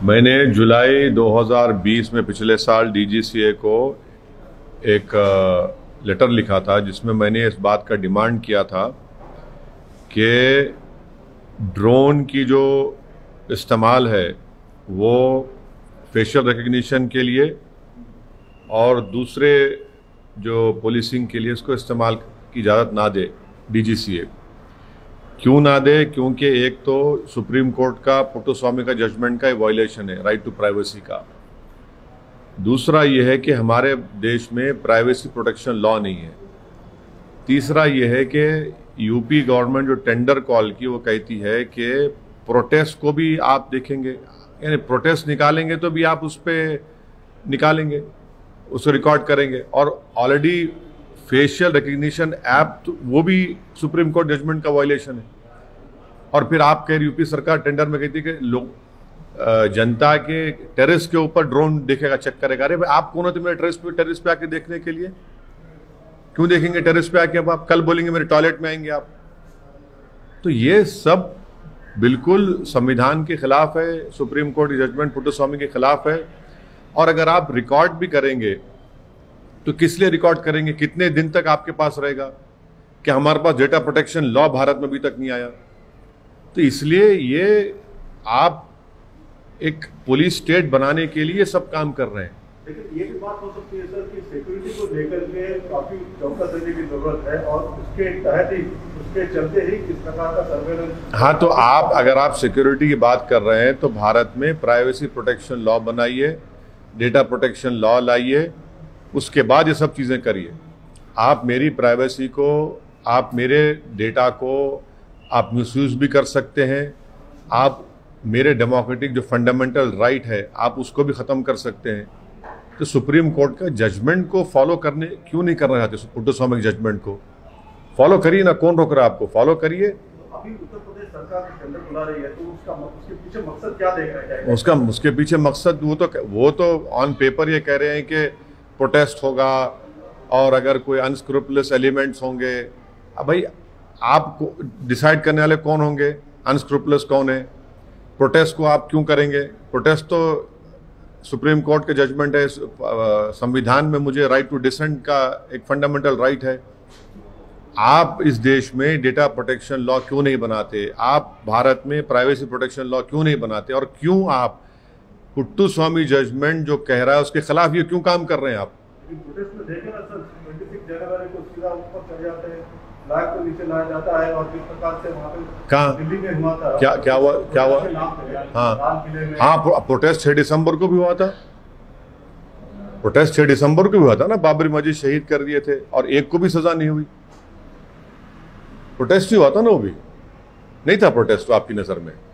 मैंने जुलाई 2020 में पिछले साल डीजीसीए को एक लेटर लिखा था जिसमें मैंने इस बात का डिमांड किया था कि ड्रोन की जो इस्तेमाल है वो फेशियल रिकग्निशन के लिए और दूसरे जो पुलिसिंग के लिए इसको इस्तेमाल की इजाज़त ना दे डीजीसीए। क्यों ना दे? क्योंकि एक तो सुप्रीम कोर्ट का पुट्टुस्वामी का जजमेंट का वायलेशन है राइट टू प्राइवेसी का। दूसरा ये है कि हमारे देश में प्राइवेसी प्रोटेक्शन लॉ नहीं है। तीसरा ये है कि यूपी गवर्नमेंट जो टेंडर कॉल की वो कहती है कि प्रोटेस्ट को भी आप देखेंगे, यानी प्रोटेस्ट निकालेंगे तो भी आप उस पर निकालेंगे, उसको रिकॉर्ड करेंगे। और ऑलरेडी फेशियल रिकग्निशन ऐप तो वो भी सुप्रीम कोर्ट जजमेंट का वायलेशन है। और फिर आप कह रही यूपी सरकार टेंडर में कहती है कि लोग जनता के टेरेस के ऊपर ड्रोन देखेगा, चेक करेगा। अरे भाई आप कौन होते मेरे टेरेस पे आके देखने के लिए? क्यों देखेंगे टेरेस पे आके? अब आप कल बोलेंगे मेरे टॉयलेट में आएंगे आप। तो ये सब बिल्कुल संविधान के खिलाफ है, सुप्रीम कोर्ट की जजमेंट पुट्टुस्वामी के खिलाफ है। और अगर आप रिकॉर्ड भी करेंगे तो किस लिए रिकॉर्ड करेंगे? कितने दिन तक आपके पास रहेगा? कि हमारे पास डेटा प्रोटेक्शन लॉ भारत में अभी तक नहीं आया। तो इसलिए ये आप एक पुलिस स्टेट बनाने के लिए सब काम कर रहे हैं। लेकिन ये भी बात हो सकती है सर कि सिक्योरिटी को लेकर के काफी चौकस रहने की जरूरत है और उसके तहत ही, उसके चलते ही इस प्रकार का सर्वेलेंस। हाँ, तो आप अगर आप सिक्योरिटी की बात कर रहे हैं तो भारत में प्राइवेसी प्रोटेक्शन लॉ बनाइए, डेटा प्रोटेक्शन लॉ लाइए, उसके बाद ये सब चीज़ें करिए। आप मेरी प्राइवेसी को, आप मेरे डेटा को आप मिसयूज भी कर सकते हैं। आप मेरे डेमोक्रेटिक जो फंडामेंटल राइट है आप उसको भी ख़त्म कर सकते हैं। तो सुप्रीम कोर्ट का जजमेंट को फॉलो करने क्यों नहीं करना चाहते? पुट्टुस्वामी के जजमेंट को फॉलो करिए ना, कौन रोक रहा है आपको? फॉलो करिए। अभी उत्तर प्रदेश सरकार टेंडर बुला रही है तो उसके पीछे मकसद क्या देख रहे हैं? उसके पीछे मकसद वो तो ऑन पेपर ये कह रहे हैं कि प्रोटेस्ट होगा और अगर कोई अनस्क्रूपुलस एलिमेंट्स होंगे। अब भाई आपको डिसाइड करने वाले कौन होंगे? अनस्क्रूपुलस कौन है? प्रोटेस्ट को आप क्यों करेंगे? प्रोटेस्ट तो सुप्रीम कोर्ट के जजमेंट है, संविधान में मुझे राइट टू डिसेंट का एक फंडामेंटल राइट है। आप इस देश में डेटा प्रोटेक्शन लॉ क्यों नहीं बनाते? आप भारत में प्राइवेसी प्रोटेक्शन लॉ क्यों नहीं बनाते? और क्यों आप पुट्टुस्वामी जजमेंट जो कह रहा है उसके खिलाफ ये क्यों काम कर रहे हैं आप? प्रोटेस्ट में देखें ना सर, 26 जनवरी को सीधा ऊपर चढ़ जाते हैं, फ्लैग को नीचे लाया जाता है और जिस प्रकार से वहाँ पे कहाँ दिल्ली में हुआ था, क्या हुआ? हाँ, प्रोटेस्ट 6 दिसंबर को भी हुआ था। प्रोटेस्ट 6 दिसंबर को भी हुआ था ना, बाबरी मस्जिद शहीद कर दिए थे और एक को भी सजा नहीं हुई। प्रोटेस्ट ही हुआ था ना, वो भी नहीं था प्रोटेस्ट तो आपकी नजर में?